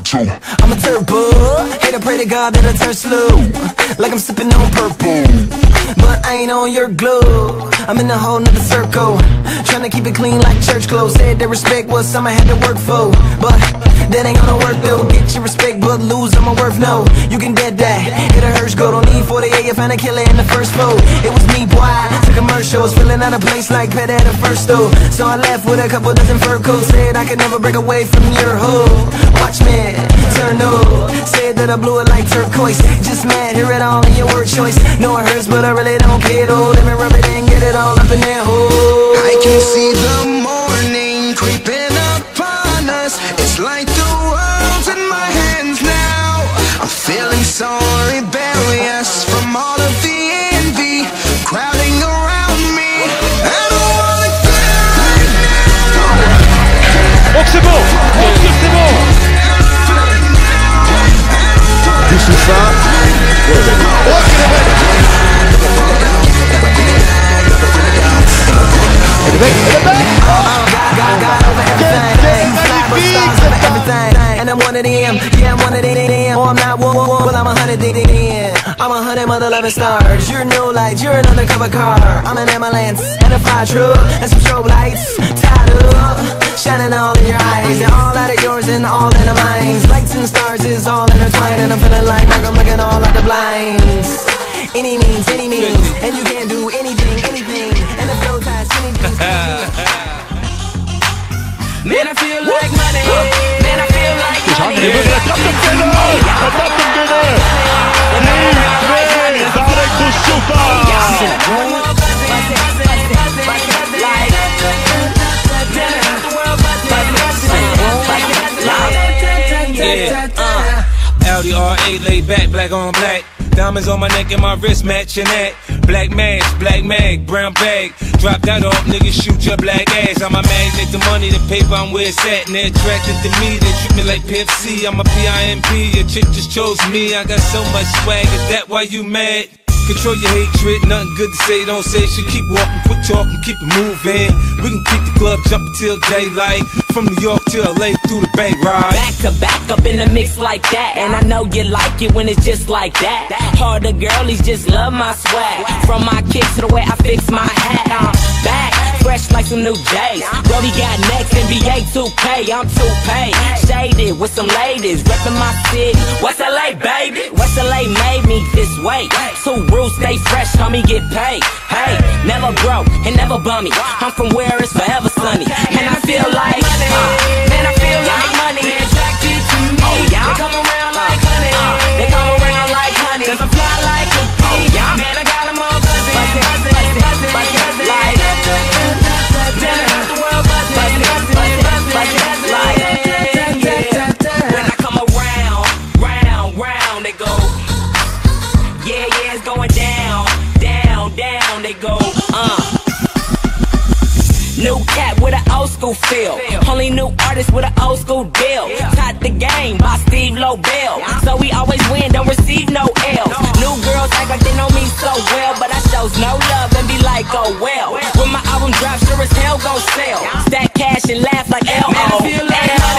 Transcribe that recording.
too. I'm a turbo, hate to pray to God that I turn slow, like I'm sipping on purple, but I ain't on your glove. I'm in a whole nother circle, trying to keep it clean like church clothes. Said that respect was something I had to work for, but that ain't gonna work though. Get your respect but lose on my worth, no. You can dead that, hit a Hirsch go. Don't need 48, you find a killer in the first floor. It was me, boy, to commercials, feeling out of place like Pet at the first though. So I left with a couple dozen fur coats, said I could never break away from your hood. Watch me, turn up, said that I blew it like turquoise. Just mad, hear it all in your word choice. Know it hurts but I really don't care though. Let me rub it in, get it all up in that hole. I can see the morning creeping upon us. It's like the world's in my hands now. I'm feeling so rebellious from all of the envy crowding around me. I don't wanna die now. Oh, c'est bon! Oh, c'est bon! This is ça. And I'm one of them, yeah, I'm one of them. Oh, I'm not one, well, I'm 100 in. I'm 100 mother loving stars. You're no light, you're an undercover car. I'm an ambulance and a fire truck and some strobe lights. Tied up, shining all in your eyes. They're all out of yours and all in the minds. Lights and stars is all intertwined, and I'm feeling like I'm looking all out the blinds. Any means, and you can't do anything, and the flow ties, anything. Man, I feel like money. Man, I feel like money. Darek Buszuta! Audi R8 laid back, black on black. Diamonds on my neck and my wrist matching that. Black mask, black mag, brown bag. Drop that off, niggas shoot your black ass. I'm a magnet, the money, the paper, I'm where it's at. And they're attracted to me, they treat me like Pimp C. I'm a PIMP, your chick just chose me. I got so much swag, is that why you mad? Control your hatred, nothing good to say, don't say shit. Keep walking, quit talking, keep it moving. We can keep the club jumping till daylight. From New York to LA through the bank ride. Back to back up in the mix like that. And I know you like it when it's just like that. Harder girlies just love my swag. From my kicks to the way I fix my hat. I'm back, fresh like some new J's. Brody got next, NBA 2K, I'm 2K. Shaded with some ladies, reppin' my city. West LA, baby. West LA made me this way. Two rules, stay fresh, homie, get paid. Hey, never broke and never bummy. I'm from where it's forever sunny. And I feel like, man, I feel like money. They attracted to me. Oh, yeah. They come around like honey. They come around like honey. Cause I fly like a bee. Oh, yeah. Man, I got them all buzzing. Like, the world buzzing. When I come around, round, they go. Yeah, it's going down, they go, New cat with an old school feel. Only new artist with an old school deal. Taught the game by Steve Lobel. So we always win, don't receive no L's. New girls act like they know me so well, but I shows no love and be like, oh well. When my album drops, sure as hell gon' sell. Stack cash and laugh like LO.